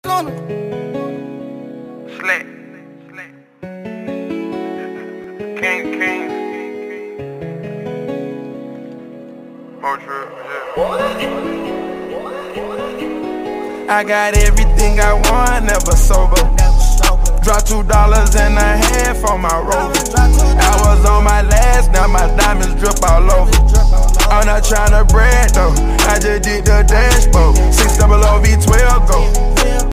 Slick. King. Motor, I got everything I want, never sober. Dropped $2.50 on my Rover. I was on my last, now my diamonds drip all over. I'm not tryna brag though, I just did the dashboard. 600 V12 go.